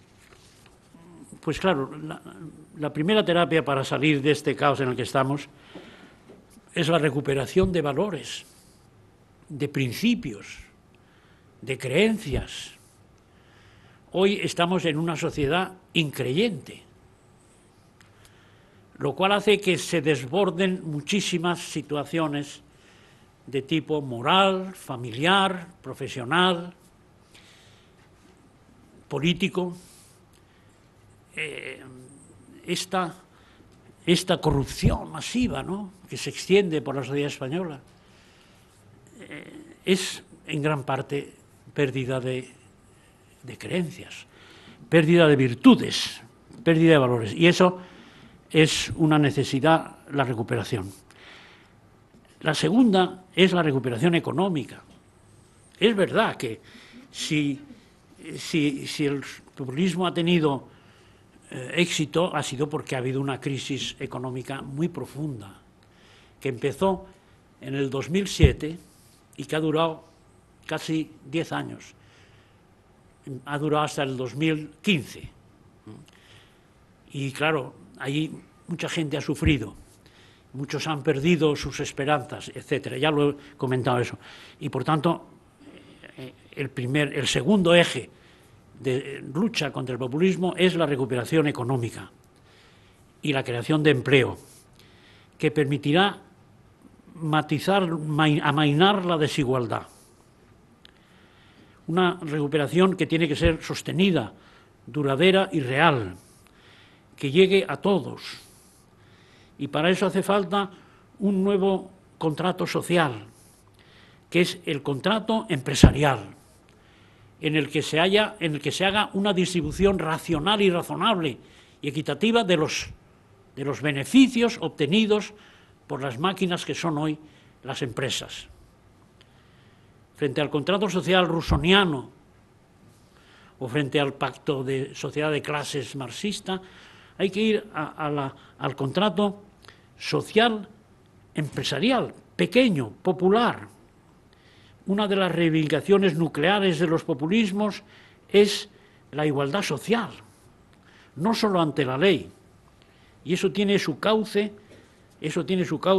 claro, la primera terapia para salir de este caos en el que estamos es la recuperación de valores, de principios, de creencias. Hoy estamos en una sociedad increyente, lo cual hace que se desborden muchísimas situaciones de tipo moral, familiar, profesional, político. Esta corrupción masiva, ¿no?, que se extiende por la sociedad española es en gran parte pérdida de creencias, pérdida de virtudes, pérdida de valores. Y eso es una necesidad, la recuperación. La segunda es la recuperación económica. Es verdad que si el populismo ha tenido éxito, ha sido porque ha habido una crisis económica muy profunda, que empezó en el 2007 y que ha durado casi 10 años. Ha durado hasta el 2015. Y claro, ahí mucha gente ha sufrido, muchos han perdido sus esperanzas, etcétera. Ya lo he comentado eso. Y por tanto, el segundo eje de lucha contra el populismo es la recuperación económica y la creación de empleo, que permitirá amainar la desigualdad. Una recuperación que tiene que ser sostenida, duradera y real, que llegue a todos. Y para eso hace falta un nuevo contrato social, que es el contrato empresarial, en el que se haga una distribución racional y razonable y equitativa de los beneficios obtenidos por las máquinas que son hoy las empresas. Frente al contrato social rusoniano o frente al pacto de sociedad de clases marxista, hay que ir al contrato social empresarial, pequeño, popular. Una de las reivindicaciones nucleares de los populismos es la igualdad social, no solo ante la ley. Y eso tiene su cauce,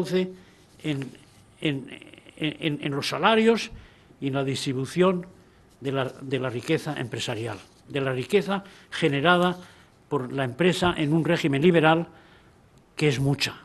en los salarios y en la distribución de la riqueza empresarial, de la riqueza generada por la empresa en un régimen liberal, que es mucha.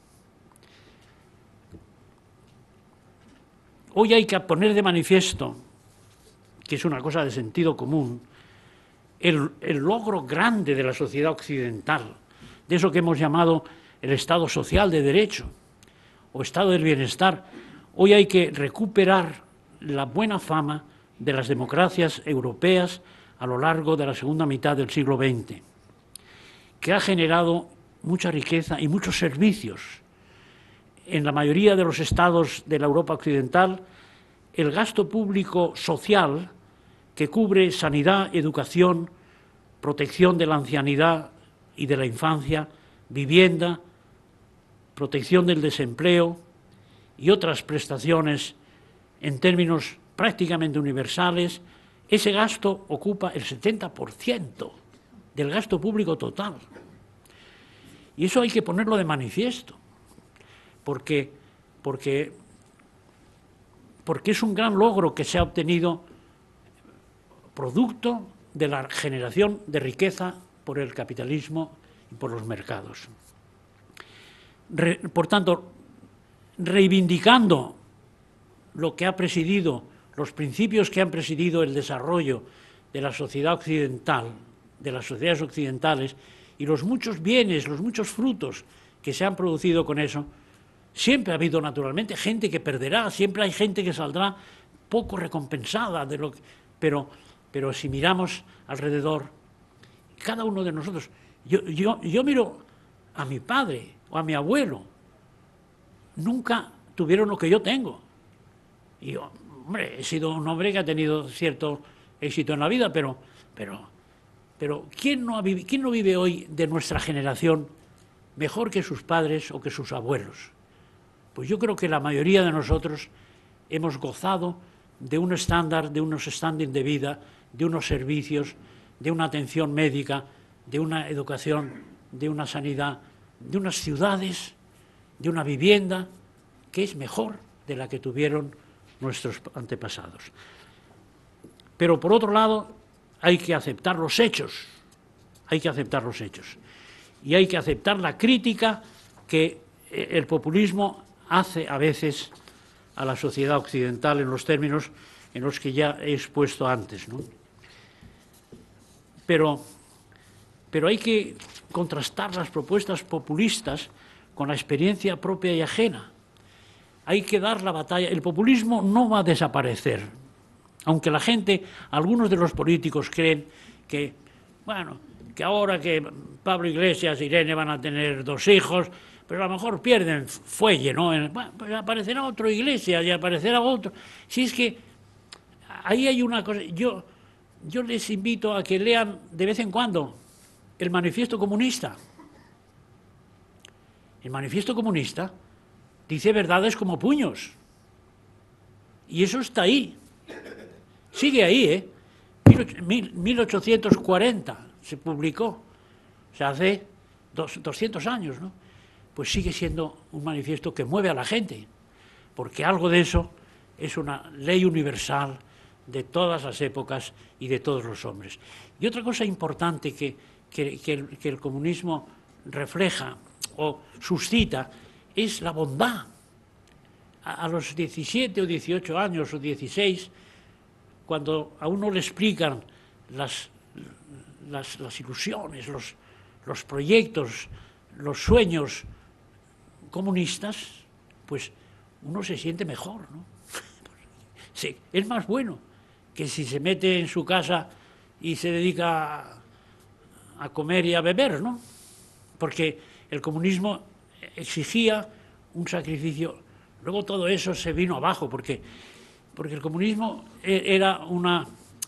Hoy hay que poner de manifiesto, que es una cosa de sentido común, el logro grande de la sociedad occidental, de eso que hemos llamado el Estado social de derecho o Estado del bienestar. Hoy hay que recuperar la buena fama de las democracias europeas a lo largo de la segunda mitad del siglo XX, que ha generado mucha riqueza y muchos servicios. En la mayoría de los estados de la Europa occidental, el gasto público social, que cubre sanidad, educación, protección de la ancianidad y de la infancia, vivienda, protección del desempleo y otras prestaciones en términos prácticamente universales, ese gasto ocupa el 70% del gasto público total. Y eso hay que ponerlo de manifiesto, porque es un gran logro que se ha obtenido producto de la generación de riqueza por el capitalismo y por los mercados. Por tanto, reivindicando lo que ha presidido, los principios que han presidido el desarrollo de la sociedad occidental, de las sociedades occidentales, y los muchos bienes, los muchos frutos que se han producido con eso, siempre ha habido naturalmente gente que perderá, siempre hay gente que saldrá poco recompensada, pero si miramos alrededor, cada uno de nosotros, yo miro a mi padre o a mi abuelo, nunca tuvieron lo que yo tengo. Y yo, hombre, he sido un hombre que ha tenido cierto éxito en la vida, pero ¿quién no vive hoy de nuestra generación mejor que sus padres o que sus abuelos? Pues yo creo que la mayoría de nosotros hemos gozado de un estándar, de unos estándares de vida, de unos servicios, de una atención médica, de una educación, de una sanidad, de unas ciudades, de una vivienda que es mejor de la que tuvieron nuestros antepasados. Pero por otro lado, hay que aceptar los hechos, y hay que aceptar la crítica que el populismo hace a veces a la sociedad occidental en los términos en los que ya he expuesto antes, ¿no? Pero hay que contrastar las propuestas populistas con la experiencia propia y ajena. Hay que dar la batalla. El populismo no va a desaparecer, aunque la gente, algunos de los políticos creen que, bueno, que ahora que Pablo Iglesias e Irene van a tener 2 hijos, pero a lo mejor pierden fuelle, ¿no? Bueno, pues aparecerá otro Iglesias y aparecerá otro. Si es que ahí hay una cosa, yo les invito a que lean de vez en cuando el Manifiesto Comunista. El Manifiesto Comunista dice verdades como puños. Y eso está ahí. Sigue ahí, 1840 se publicó. O sea, hace 200 años, ¿no? Pues sigue siendo un manifiesto que mueve a la gente, porque algo de eso es una ley universal de todas las épocas y de todos los hombres. Y otra cosa importante que el comunismo refleja o suscita es la bondad. A los 17 o 18 años o 16, cuando a uno le explican las ilusiones, los proyectos, los sueños comunistas, pues uno se siente mejor, ¿no? Sí, es más bueno que si se mete en su casa y se dedica a comer y a beber, ¿no? Porque el comunismo exigía un sacrificio. Luego todo eso se vino abajo, porque el comunismo era una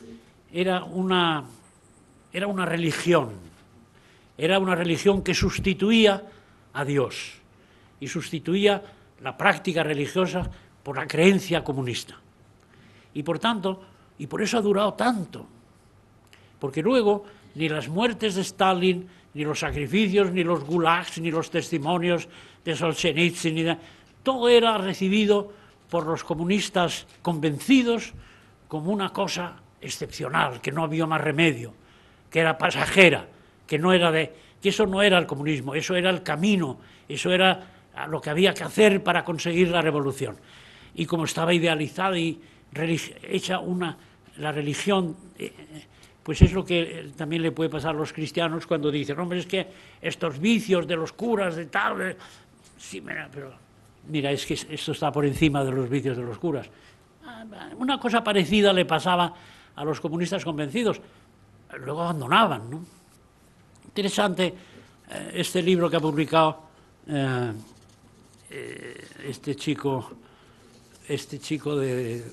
religión. Era una religión que sustituía a Dios y sustituía la práctica religiosa por la creencia comunista. Y por tanto, y por eso ha durado tanto, porque luego ni las muertes de Stalin, ni los sacrificios, ni los gulags, ni los testimonios de Solzhenitsyn, todo era recibido por los comunistas convencidos como una cosa excepcional, que no había más remedio, que era pasajera, que eso no era el comunismo, eso era el camino, eso era lo que había que hacer para conseguir la revolución. Y como estaba idealizada y hecha la religión, pues es lo que también le puede pasar a los cristianos cuando dicen, hombre, es que estos vicios de los curas, de tal... Sí, pero mira, es que esto está por encima de los vicios de los curas. Una cosa parecida le pasaba a los comunistas convencidos. Luego abandonaban, ¿no? Interesante este libro que ha publicado este chico de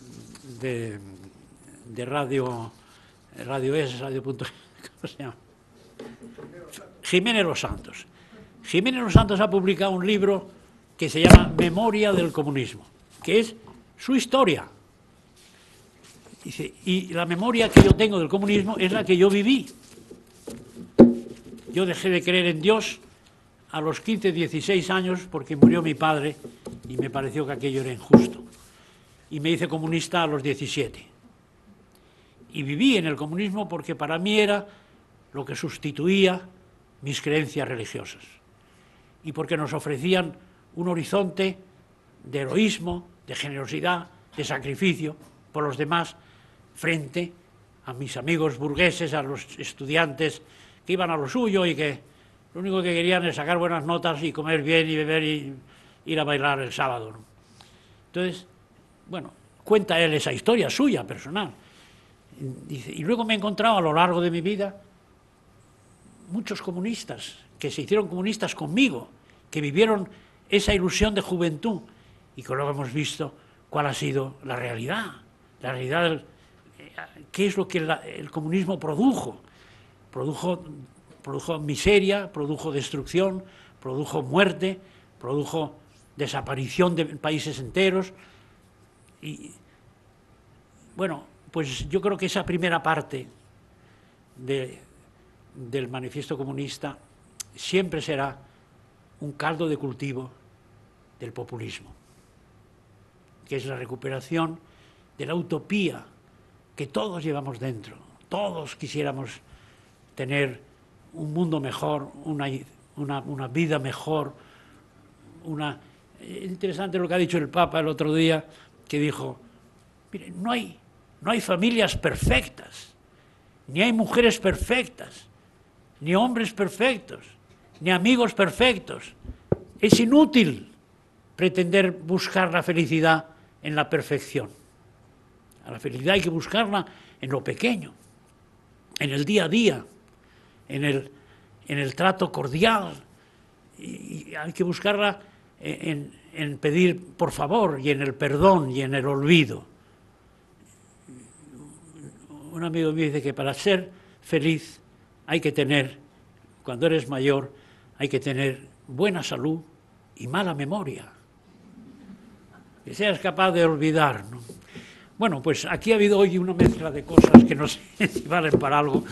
Radio Es, Radio Punto, ¿cómo se llama? Jiménez Los Santos. Jiménez Los Santos ha publicado un libro que se llama Memoria del comunismo, que es su historia. Dice, y la memoria que yo tengo del comunismo es la que yo viví. Yo dejé de creer en Dios a los 15, 16 años porque murió mi padre y me pareció que aquello era injusto. Y me hice comunista a los 17. Y viví en el comunismo porque para mí era lo que sustituía mis creencias religiosas. Y porque nos ofrecían un horizonte de heroísmo, de generosidad, de sacrificio por los demás, frente a mis amigos burgueses, a los estudiantes que iban a lo suyo y que lo único que querían es sacar buenas notas y comer bien y beber y ir a bailar el sábado, ¿no? Entonces, bueno, cuenta él esa historia suya, personal. Dice, y luego me he encontrado a lo largo de mi vida muchos comunistas que se hicieron comunistas conmigo, que vivieron esa ilusión de juventud y que luego hemos visto cuál ha sido la realidad qué es lo que el comunismo produjo. Produjo miseria, produjo destrucción, produjo muerte, produjo desaparición de países enteros. Y bueno, pues yo creo que esa primera parte del manifiesto comunista siempre será un caldo de cultivo del populismo, que es la recuperación de la utopía que todos llevamos dentro. Todos quisiéramos tener un mundo mejor, una vida mejor. Es interesante lo que ha dicho el Papa el otro día, que dijo, mire, no hay familias perfectas, ni hay mujeres perfectas, ni hombres perfectos, ni amigos perfectos. Es inútil pretender buscar la felicidad en la perfección. A la felicidad hay que buscarla en lo pequeño, en el día a día, en el trato cordial, y hay que buscarla en pedir por favor y en el perdón y en el olvido. Un amigo me dice que para ser feliz hay que tener, cuando eres mayor, hay que tener buena salud y mala memoria. Que seas capaz de olvidar, ¿no? Bueno, pues aquí ha habido hoy una mezcla de cosas que no sé si valen para algo,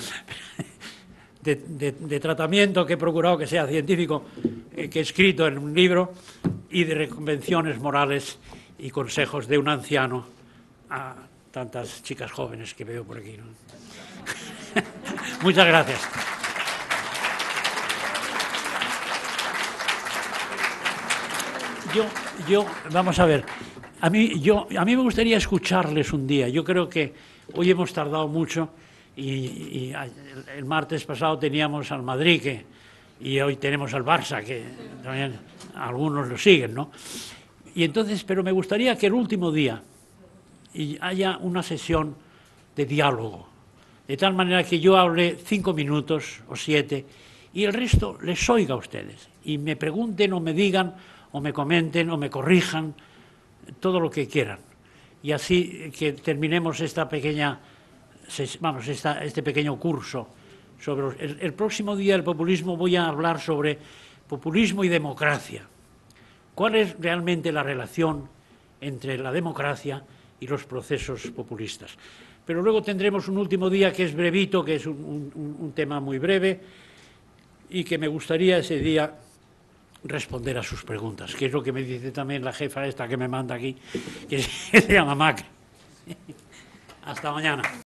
de tratamiento que he procurado que sea científico, que he escrito en un libro, y de reconvenciones morales y consejos de un anciano a tantas chicas jóvenes que veo por aquí, ¿no? Muchas gracias. Vamos a ver, a mí me gustaría escucharles un día. Yo creo que hoy hemos tardado mucho y el martes pasado teníamos al Madrid y hoy tenemos al Barça, que también algunos lo siguen, ¿no? Y entonces, pero me gustaría que el último día haya una sesión de diálogo, de tal manera que yo hable 5 minutos o 7 y el resto les oiga a ustedes y me pregunten o me digan o me comenten o me corrijan todo lo que quieran. Y así que terminemos esta pequeña, este pequeño curso sobre el próximo día del populismo. Voy a hablar sobre populismo y democracia. ¿Cuál es realmente la relación entre la democracia y los procesos populistas? Pero luego tendremos un último día que es brevito, que es un tema muy breve y que me gustaría ese día responder a sus preguntas, que es lo que me dice también la jefa esta que me manda aquí, que se llama Macri. Hasta mañana.